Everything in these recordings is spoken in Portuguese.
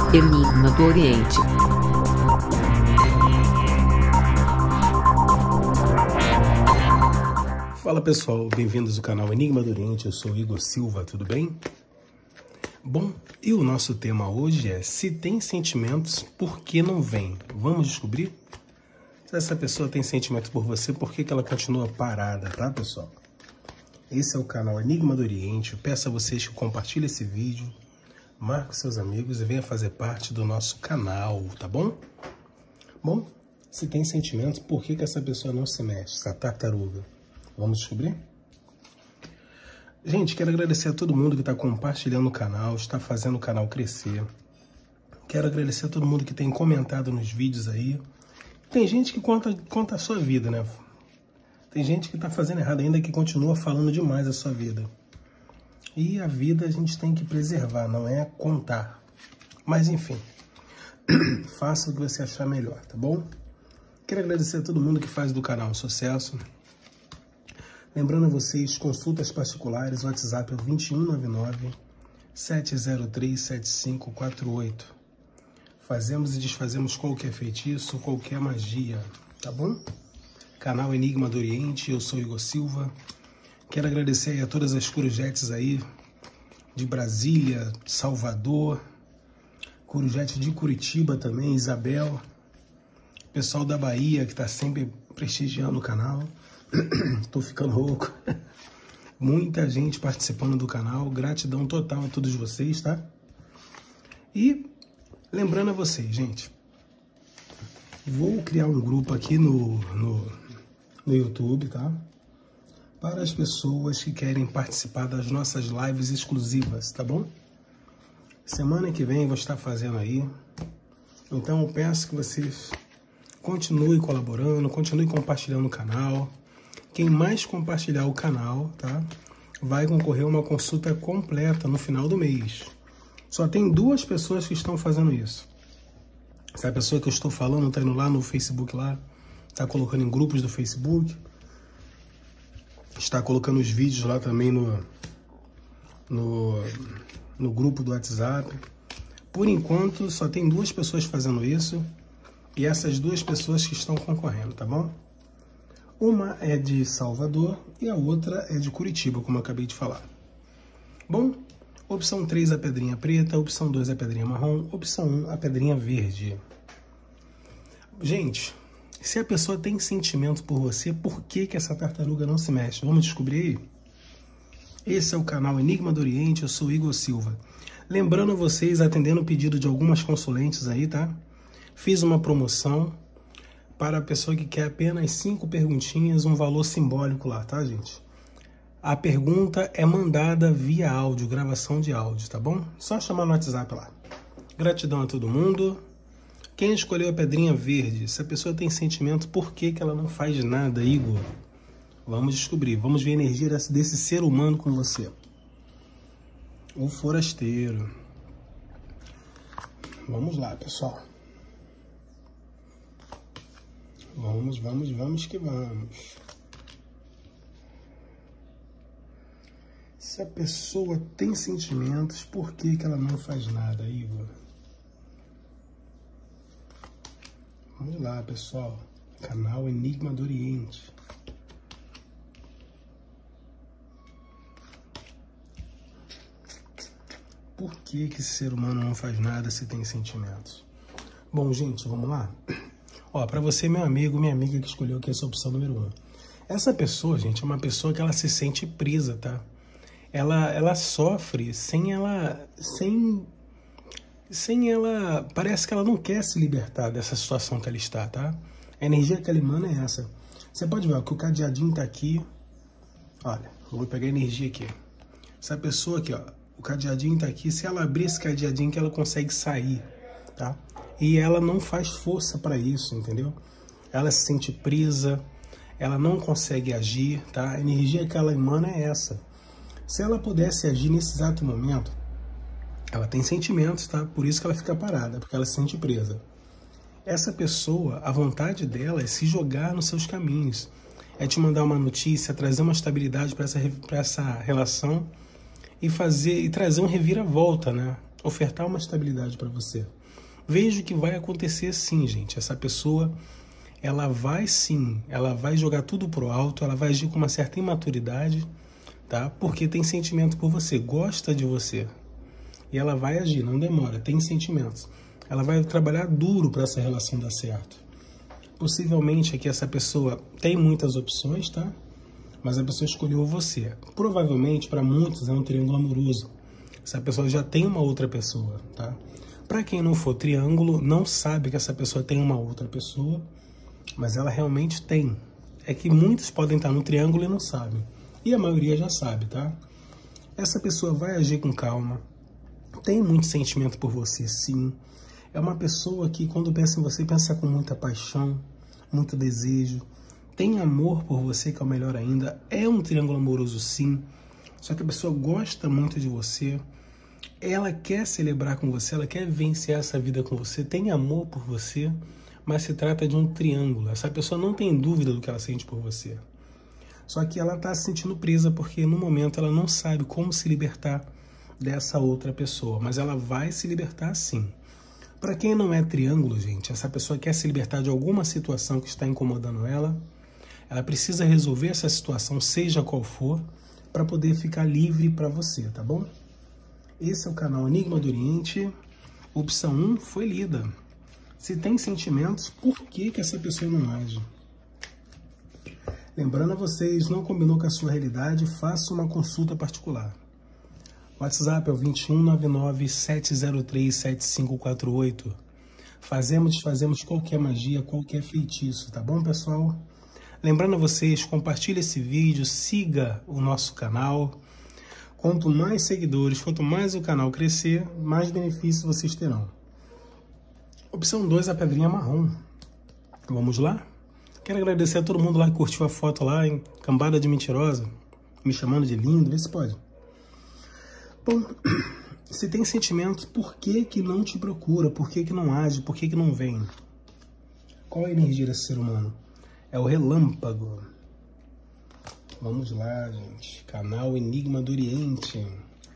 Enigma do Oriente. Fala pessoal, bem-vindos ao canal Enigma do Oriente, eu sou o Igor Silva, tudo bem? Bom, e o nosso tema hoje é: se tem sentimentos, por que não vem? Vamos descobrir? Se essa pessoa tem sentimentos por você, por que ela continua parada, tá pessoal? Esse é o canal Enigma do Oriente, eu peço a vocês que compartilhem esse vídeo, marquem seus amigos e venha fazer parte do nosso canal, tá bom? Bom, se tem sentimentos, por que essa pessoa não se mexe, essa tartaruga? Vamos descobrir? Gente, quero agradecer a todo mundo que está compartilhando o canal, está fazendo o canal crescer. Quero agradecer a todo mundo que tem comentado nos vídeos aí. Tem gente que conta a sua vida, né? Tem gente que está fazendo errado ainda, que continua falando demais a sua vida. E a vida a gente tem que preservar, não é contar. Mas enfim, faça o que você achar melhor, tá bom? Quero agradecer a todo mundo que faz do canal um sucesso. Lembrando a vocês, consultas particulares, o WhatsApp é o 2199-703-7548. Fazemos e desfazemos qualquer feitiço, qualquer magia, tá bom? Canal Enigma do Oriente, eu sou Igor Silva. Quero agradecer aí a todas as corujetes aí, de Brasília, Salvador, corujete de Curitiba também, Isabel, pessoal da Bahia que está sempre prestigiando o canal. Tô ficando rouco. Muita gente participando do canal. Gratidão total a todos vocês, tá? E lembrando a vocês, gente, vou criar um grupo aqui no YouTube, tá? Para as pessoas que querem participar das nossas lives exclusivas, tá bom? Semana que vem vou estar fazendo aí. Então eu peço que vocês continuem colaborando, continuem compartilhando o canal. Quem mais compartilhar o canal, tá, vai concorrer a uma consulta completa no final do mês. Só tem 2 pessoas que estão fazendo isso. Essa pessoa que eu estou falando está indo lá no Facebook, lá, está colocando em grupos do Facebook, está colocando os vídeos lá também no grupo do WhatsApp. Por enquanto, só tem 2 pessoas fazendo isso, e essas 2 pessoas que estão concorrendo, tá bom? Uma é de Salvador e a outra é de Curitiba, como eu acabei de falar. Bom, opção 3 a pedrinha preta, opção 2 a pedrinha marrom, opção 1 a pedrinha verde. Gente, se a pessoa tem sentimento por você, por que essa tartaruga não se mexe? Vamos descobrir aí? Esse é o canal Enigma do Oriente, eu sou Igor Silva. Lembrando a vocês, atendendo o pedido de algumas consulentes aí, tá? Fiz uma promoção para a pessoa que quer apenas 5 perguntinhas, um valor simbólico lá, tá, gente? A pergunta é mandada via áudio, gravação de áudio, tá bom? Só chamar no WhatsApp lá. Gratidão a todo mundo. Quem escolheu a pedrinha verde? Se a pessoa tem sentimento, por que ela não faz nada, Igor? Vamos descobrir, vamos ver a energia desse ser humano com você. O forasteiro. Vamos lá, pessoal. Vamos que vamos. Se a pessoa tem sentimentos, por que ela não faz nada, Igor? Vamos lá, pessoal. Canal Enigma do Oriente. Por que esse ser humano não faz nada se tem sentimentos? Bom, gente, vamos lá? Ó, para você, meu amigo, minha amiga que escolheu aqui essa opção número 1. Essa pessoa, gente, é uma pessoa que ela se sente presa, tá? Ela sofre sem ela... Parece que ela não quer se libertar dessa situação que ela está, tá? A energia que ela emana é essa. Você pode ver ó, que o cadeadinho tá aqui. Olha, eu vou pegar a energia aqui. Essa pessoa aqui, ó, o cadeadinho tá aqui. Se ela abrir esse cadeadinho que ela consegue sair, tá? E ela não faz força para isso, entendeu? Ela se sente presa, ela não consegue agir, tá? A energia que ela emana é essa. Se ela pudesse agir nesse exato momento, ela tem sentimentos, tá? Por isso que ela fica parada, porque ela se sente presa. Essa pessoa, a vontade dela é se jogar nos seus caminhos, é te mandar uma notícia, trazer uma estabilidade para essa relação e trazer um reviravolta, né? Ofertar uma estabilidade para você. Vejo que vai acontecer sim, gente. Essa pessoa, ela vai jogar tudo pro alto, ela vai agir com uma certa imaturidade, tá? Porque tem sentimento por você, gosta de você. E ela vai agir, não demora, tem sentimentos. Ela vai trabalhar duro para essa relação dar certo. Possivelmente aqui essa pessoa tem muitas opções, tá? Mas a pessoa escolheu você. Provavelmente, para muitos, é um triângulo amoroso. Essa pessoa já tem uma outra pessoa, tá? Para quem não for triângulo, não sabe que essa pessoa tem uma outra pessoa, mas ela realmente tem. É que muitos podem estar no triângulo e não sabem. E a maioria já sabe, tá? Essa pessoa vai agir com calma. Tem muito sentimento por você, sim. É uma pessoa que, quando pensa em você, pensa com muita paixão, muito desejo. Tem amor por você, que é o melhor ainda. É um triângulo amoroso, sim. Só que a pessoa gosta muito de você. Ela quer celebrar com você, ela quer vencer essa vida com você. Tem amor por você, mas se trata de um triângulo. Essa pessoa não tem dúvida do que ela sente por você. Só que ela está se sentindo presa porque, no momento, ela não sabe como se libertar dessa outra pessoa. Mas ela vai se libertar, sim. Para quem não é triângulo, gente, essa pessoa quer se libertar de alguma situação que está incomodando ela. Ela precisa resolver essa situação, seja qual for, para poder ficar livre para você, tá bom? Esse é o canal Enigma do Oriente. Opção 1 foi lida. Se tem sentimentos, por que essa pessoa não age? Lembrando a vocês, não combinou com a sua realidade, faça uma consulta particular. WhatsApp é o 2199-703-7548. Desfazemos qualquer magia, qualquer feitiço, tá bom, pessoal? Lembrando a vocês, compartilhe esse vídeo, siga o nosso canal. Quanto mais seguidores, quanto mais o canal crescer, mais benefícios vocês terão. Opção 2, a pedrinha marrom. Vamos lá? Quero agradecer a todo mundo lá que curtiu a foto lá, em cambada de mentirosa, me chamando de lindo, vê se pode. Bom, se tem sentimentos, por que não te procura? Por que não age? Por que não vem? Qual a energia desse ser humano? É o relâmpago. Vamos lá, gente. Canal Enigma do Oriente.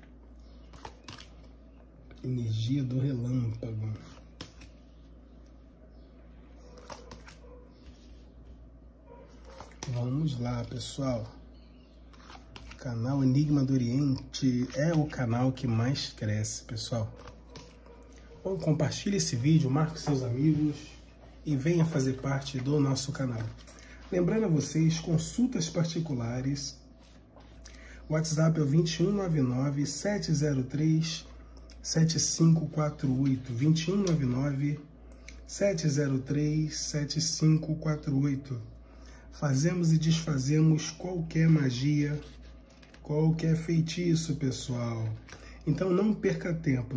Energia do relâmpago. Vamos lá, pessoal. Canal Enigma do Oriente é o canal que mais cresce, pessoal. Bom, compartilhe esse vídeo, marque seus amigos e venha fazer parte do nosso canal. Lembrando a vocês, consultas particulares, WhatsApp é o 2199-703-7548, 2199-703-7548. Fazemos e desfazemos qualquer magia, qualquer feitiço, pessoal. Então não perca tempo,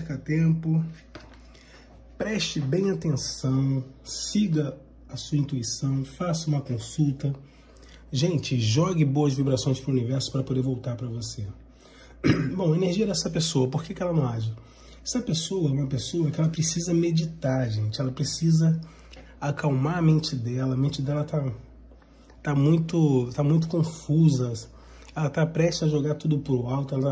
preste bem atenção, siga a sua intuição, faça uma consulta. Gente, jogue boas vibrações para o universo para poder voltar para você. Bom, a energia dessa pessoa, por que ela não age? Essa pessoa é uma pessoa que ela precisa meditar, gente. Ela precisa acalmar a mente dela. A mente dela tá muito confusa. Ela tá prestes a jogar tudo pro alto. Ela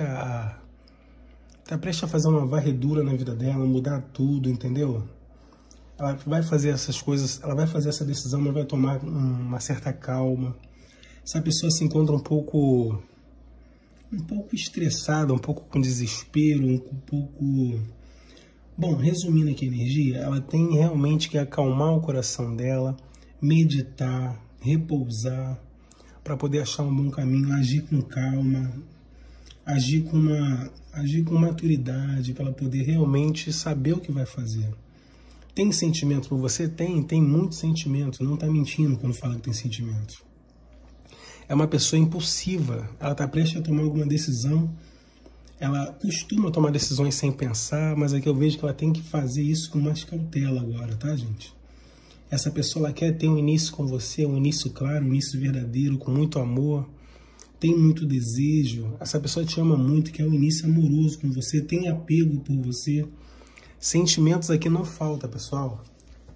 tá prestes a fazer uma varredura na vida dela, mudar tudo, entendeu? Ela vai fazer essas coisas, ela vai fazer essa decisão, mas vai tomar uma certa calma. Essa pessoa se encontra um pouco estressada, um pouco com desespero, um pouco... Bom, resumindo aqui a energia, ela tem realmente que acalmar o coração dela, meditar, repousar, para poder achar um bom caminho, agir com calma, agir com maturidade, para ela poder realmente saber o que vai fazer. Tem sentimento por você? Tem muito sentimento. Não está mentindo quando fala que tem sentimento. É uma pessoa impulsiva. Ela está prestes a tomar alguma decisão. Ela costuma tomar decisões sem pensar, mas aqui eu vejo que ela tem que fazer isso com mais cautela agora, tá, gente? Essa pessoa ela quer ter um início com você, um início claro, um início verdadeiro, com muito amor. Tem muito desejo. Essa pessoa te ama muito, quer um início amoroso com você, tem apego por você. Sentimentos aqui não falta, pessoal.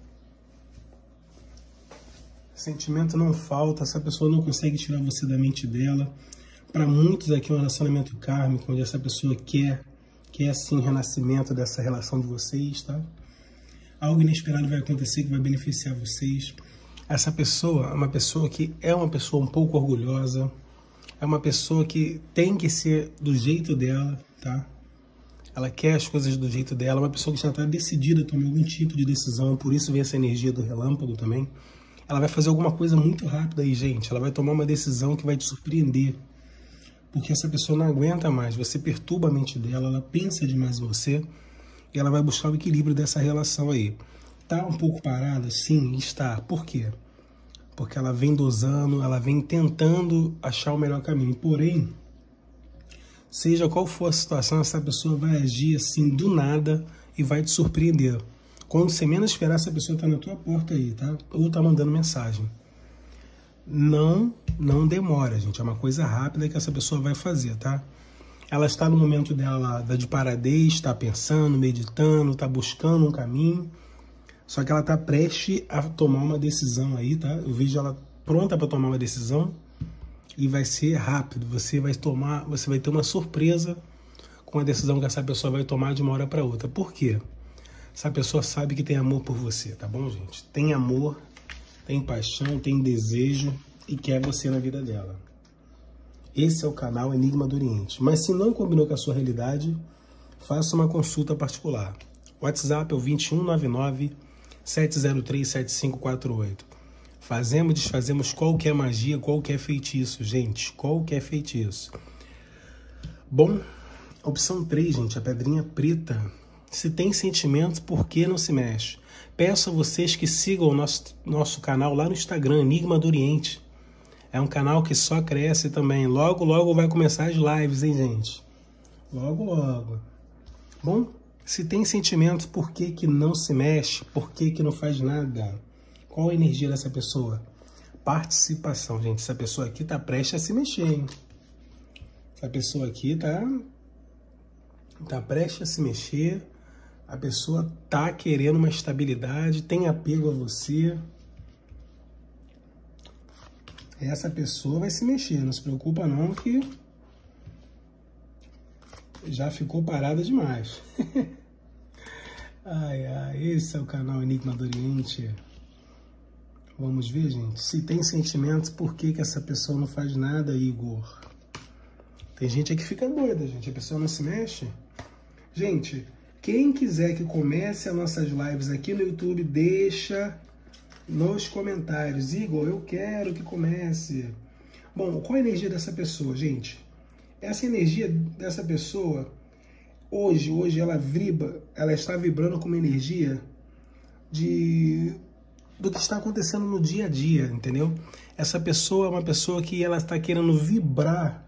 Sentimento não falta, essa pessoa não consegue tirar você da mente dela. Para muitos aqui é um relacionamento kármico, onde essa pessoa quer quer sim o renascimento dessa relação de vocês, tá? Algo inesperado vai acontecer que vai beneficiar vocês. Essa pessoa é uma pessoa que é uma pessoa um pouco orgulhosa, é uma pessoa que tem que ser do jeito dela, tá? Ela quer as coisas do jeito dela, é uma pessoa que já está decidida a tomar algum tipo de decisão, por isso vem essa energia do relâmpago também. Ela vai fazer alguma coisa muito rápida aí, gente. Ela vai tomar uma decisão que vai te surpreender. Porque essa pessoa não aguenta mais, você perturba a mente dela, ela pensa demais em você e ela vai buscar o equilíbrio dessa relação aí. Tá um pouco parada? Sim, está. Por quê? Porque ela vem dosando, ela vem tentando achar o melhor caminho. Porém, seja qual for a situação, essa pessoa vai agir assim do nada e vai te surpreender. Quando você menos esperar, essa pessoa está na tua porta aí, tá? Ou está mandando mensagem. Não demora, gente. É uma coisa rápida que essa pessoa vai fazer, tá? Ela está no momento dela de paradez, está pensando, meditando, está buscando um caminho. Só que ela está prestes a tomar uma decisão aí, tá? Eu vejo ela pronta para tomar uma decisão e vai ser rápido. Você vai ter uma surpresa com a decisão que essa pessoa vai tomar de uma hora para outra. Por quê? Essa pessoa sabe que tem amor por você, tá bom, gente? Tem amor, tem paixão, tem desejo e quer você na vida dela. Esse é o canal Enigma do Oriente. Mas se não combinou com a sua realidade, faça uma consulta particular. O WhatsApp é o 2199-703-7548. Fazemos e desfazemos qualquer magia, qualquer feitiço, gente. Qualquer feitiço. Bom, opção 3, gente, a pedrinha preta. Se tem sentimentos, por que não se mexe? Peço a vocês que sigam o nosso canal lá no Instagram, Enigma do Oriente. É um canal que só cresce também. Logo, logo vai começar as lives, hein, gente? Logo, logo. Bom, se tem sentimentos, por que que não se mexe? Por que que não faz nada? Qual a energia dessa pessoa? Participação, gente. Essa pessoa aqui tá prestes a se mexer, hein? Essa pessoa aqui tá prestes a se mexer. A pessoa tá querendo uma estabilidade, tem apego a você. Essa pessoa vai se mexer, não se preocupa não, que já ficou parada demais. Esse é o canal Enigma do Oriente. Vamos ver, gente. Se tem sentimentos, por que que essa pessoa não faz nada, Igor? Tem gente aqui que fica doida, gente. A pessoa não se mexe. Gente, quem quiser que comece as nossas lives aqui no YouTube, deixa nos comentários. Igor, eu quero que comece. Bom, qual a energia dessa pessoa, gente? Essa energia dessa pessoa, hoje ela está vibrando com uma energia do que está acontecendo no dia a dia, entendeu? Essa pessoa é uma pessoa que ela está querendo vibrar,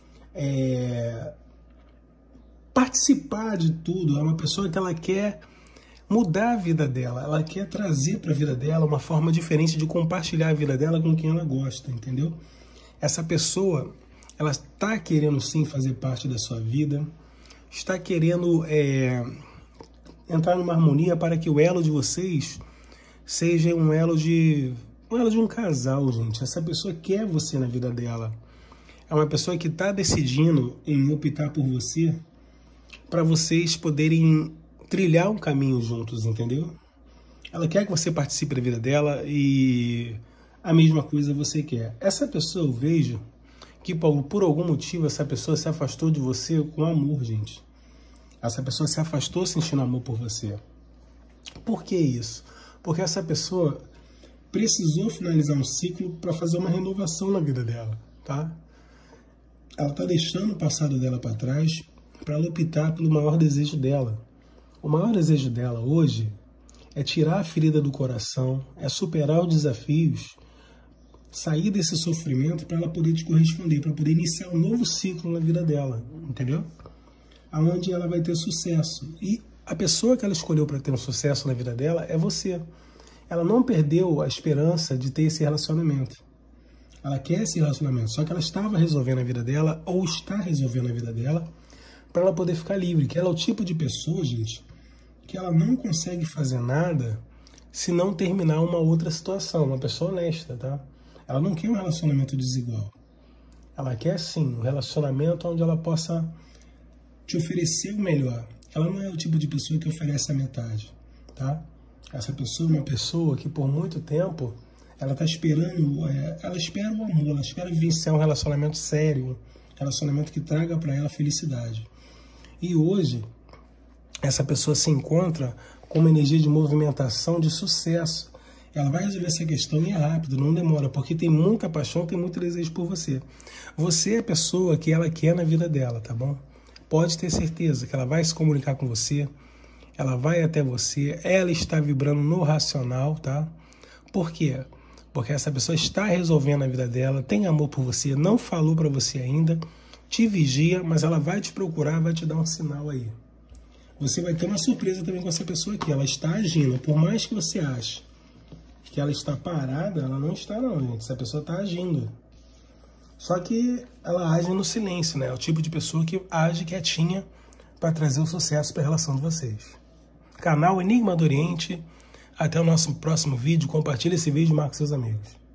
participar de tudo. É uma pessoa que ela quer mudar a vida dela, ela quer trazer para a vida dela uma forma diferente de compartilhar a vida dela com quem ela gosta, entendeu? Essa pessoa, ela está querendo sim fazer parte da sua vida, está querendo entrar numa harmonia para que o elo de vocês seja um elo de um casal, gente. Essa pessoa quer você na vida dela. É uma pessoa que está decidindo em optar por você para vocês poderem trilhar um caminho juntos, entendeu? Ela quer que você participe da vida dela e a mesma coisa você quer. Essa pessoa, eu vejo que por algum motivo essa pessoa se afastou de você com amor, gente. Essa pessoa se afastou sentindo amor por você. Por que isso? Porque essa pessoa precisou finalizar um ciclo para fazer uma renovação na vida dela, tá? Ela está deixando o passado dela para trás para ela optar pelo maior desejo dela. O maior desejo dela hoje é tirar a ferida do coração, é superar os desafios, sair desse sofrimento para ela poder te corresponder, para poder iniciar um novo ciclo na vida dela, entendeu? Aonde ela vai ter sucesso. E a pessoa que ela escolheu para ter um sucesso na vida dela é você. Ela não perdeu a esperança de ter esse relacionamento. Ela quer esse relacionamento, só que ela estava resolvendo a vida dela, ou está resolvendo a vida dela, para ela poder ficar livre. Que ela é o tipo de pessoa, gente, que ela não consegue fazer nada se não terminar uma outra situação. Uma pessoa honesta, tá? Ela não quer um relacionamento desigual. Ela quer, sim, um relacionamento onde ela possa te oferecer o melhor. Ela não é o tipo de pessoa que oferece a metade, tá? Essa pessoa é uma pessoa que por muito tempo ela está esperando, ela espera o amor, ela espera vivenciar um relacionamento sério, um relacionamento que traga para ela felicidade. E hoje, essa pessoa se encontra com uma energia de movimentação, de sucesso. Ela vai resolver essa questão e é rápido, não demora, porque tem muita paixão, tem muito desejo por você. Você é a pessoa que ela quer na vida dela, tá bom? Pode ter certeza que ela vai se comunicar com você, ela vai até você, ela está vibrando no racional, tá? Por quê? Porque essa pessoa está resolvendo a vida dela, tem amor por você, não falou para você ainda, te vigia, mas ela vai te procurar, vai te dar um sinal aí. Você vai ter uma surpresa também com essa pessoa aqui, ela está agindo, por mais que você ache que ela está parada, ela não está não, gente, essa pessoa está agindo. Só que ela age no silêncio, né? É o tipo de pessoa que age quietinha para trazer o sucesso para a relação de vocês. Canal Enigma do Oriente. Até o nosso próximo vídeo. Compartilhe esse vídeo e marque seus amigos.